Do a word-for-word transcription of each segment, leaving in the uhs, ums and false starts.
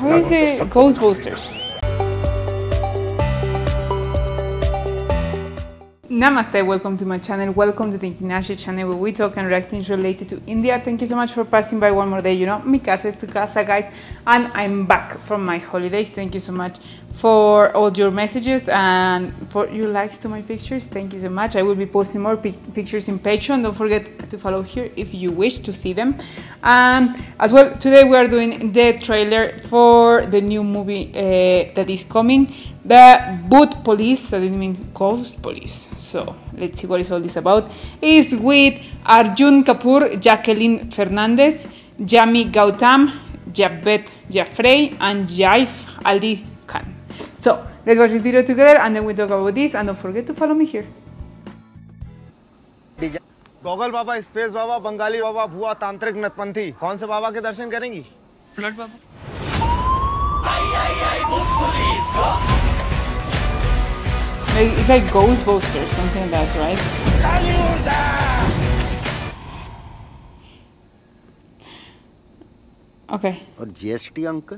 How is it? Ghostbusters. Namaste, welcome to my channel, welcome to the Ignacio channel where we talk and react things related to India. Thank you so much for passing by one more day. You know, mi casa es tu casa, guys, and I'm back from my holidays. Thank you so much for all your messages and for your likes to my pictures. Thank you so much. I will be posting more pic pictures in Patreon. Don't forget to follow here if you wish to see them. And as well, today we are doing the trailer for the new movie uh, that is coming, the Boot Police, that it means Ghost Police. So let's see what is all this about. It's with Arjun Kapoor, Jacqueline Fernandez, Jami Gautam, Javed Jaffrey, and Saif Ali Khan. So let's watch this video together and then we talk about this, and don't forget to follow me here. Google बाबा, space बाबा, बंगाली बाबा, भुआ, तांत्रिक, नतपंथी, कौन से बाबा के दर्शन करेंगी? फ्लड बाबा। It's like Ghostbusters, something like that, right? Okay. और GST uncle?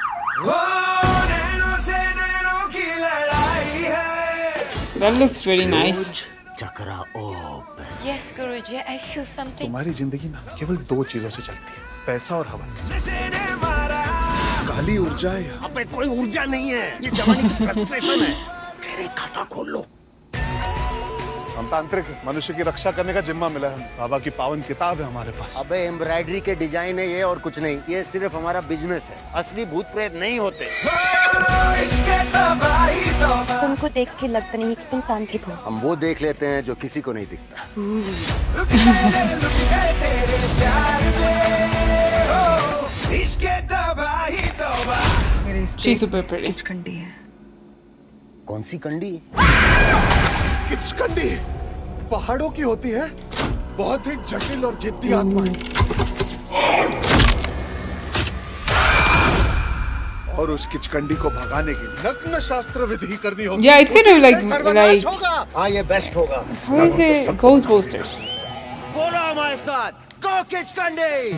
That looks very nice. Chakra open. Yes, Guruji, I feel something. तुम्हारी जिंदगी ना केवल दो चीजों से चलती है, पैसा और हवस। काली ऊर्जा है। अबे कोई ऊर्जा नहीं है, ये जवानी की फ्रस्ट्रेशन है। फिर एक खाता खोल लो। हम तांत्रिक हैं, मनुष्य की रक्षा करने का जिम्मा मिला है। बाबा की पावन किताब है हमारे पास। अबे एम्ब्रॉयडरी के डिजाइन है ये और कुछ नहीं, ये सिर्फ हमारा बिजनेस है। असली भूत प्रेत नहीं होते। तुमको देख के लगता नहीं कि तुम तांत्रिक हो। हम वो देख लेते हैं जो किसी को नहीं दिखता। She's super pretty. कंडी है। कौन सी कंडी? किचकंडी पहाड़ों की होती है, बहुत ही जटिल और जिद्दी आत्माएं, और उस किचकंडी को भगाने के लिए नग्न शास्त्र विधि करनी होगी। Yeah, it's kind of like like. हाँ ये बेस्ट होगा। How is it? Ghostbusters. बोलो हमारे साथ, गो किचकंडी।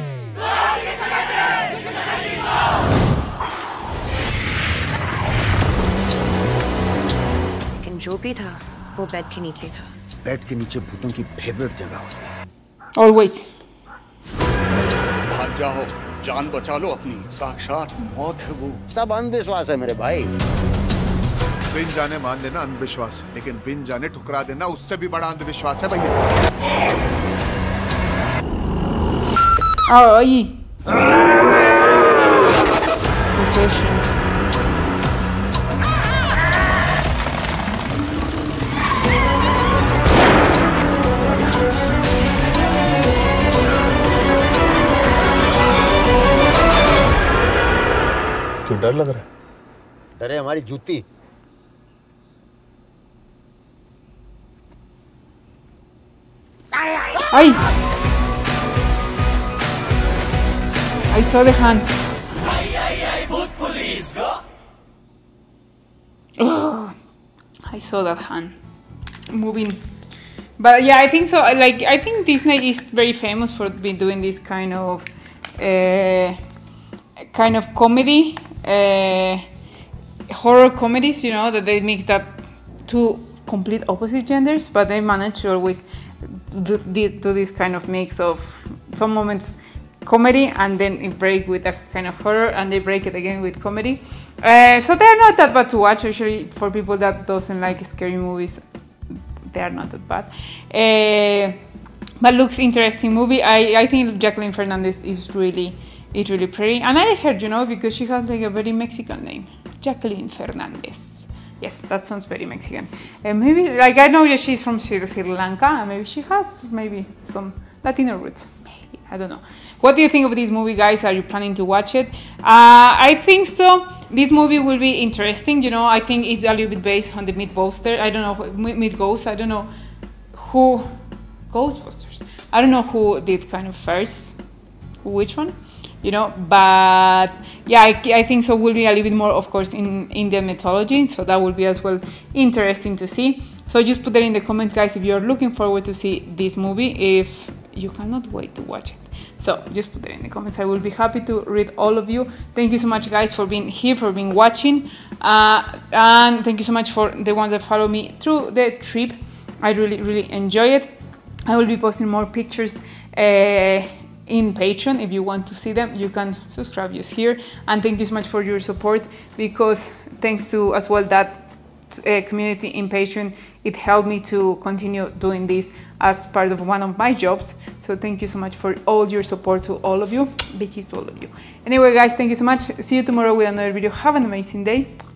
लेकिन जो भी था वो बेड के नीचे था। बेड के नीचे भूतों की फेवरेट जगह होती है। Always. भाग जाओ, जान बचा लो अपनी, साक्षात मौत है वो। सब अंधविश्वास है मेरे भाई। बिन जाने मान लेना अंधविश्वास, लेकिन बिन जाने ठुकरा देना उससे भी बड़ा अंधविश्वास है भैया। Oh, aí. Possession. क्यों डर लग रहा है? डर है हमारी जूती। Ay! I saw the hand. Ugh. I saw that hand moving. But yeah, I think so. Like, I think Disney is very famous for being doing this kind of uh, kind of comedy, uh, horror comedies. You know, that they mix up two complete opposite genders, but they manage to always do, do this kind of mix of some moments comedy and then it break with a kind of horror and they break it again with comedy. Uh, so they're not that bad to watch. Actually, for people that doesn't like scary movies, they are not that bad. Uh, but looks interesting movie. I, I think Jacqueline Fernandez is really is really pretty, and I heard, you know, because she has like a very Mexican name, Jacqueline Fernandez. Yes, that sounds very Mexican. Uh, maybe like I know that she's from Sri, Sri Lanka, and maybe she has maybe some Latino roots. Maybe, I don't know. What do you think of this movie, guys? Are you planning to watch it? Uh, I think so. This movie will be interesting. You know, I think it's a little bit based on the Mythbusters. I don't know, Myth Ghost. I don't know who Ghostbusters. I don't know who did kind of first, which one, you know. But yeah, I, I think so. Will be a little bit more, of course, in Indian mythology. So that will be as well interesting to see. So just put that in the comments, guys, if you're looking forward to see this movie. If you cannot wait to watch it. So just put it in the comments. I will be happy to read all of you. Thank you so much, guys, for being here, for being watching, uh, and thank you so much for the ones that follow me through the trip. I really, really enjoy it. I will be posting more pictures uh, in Patreon. If you want to see them, you can subscribe just here. And thank you so much for your support, because thanks to as well that uh, community in Patreon, it helped me to continue doing this as part of one of my jobs. So thank you so much for all your support, to all of you. Big kiss to all of you. Anyway, guys, thank you so much. See you tomorrow with another video. Have an amazing day.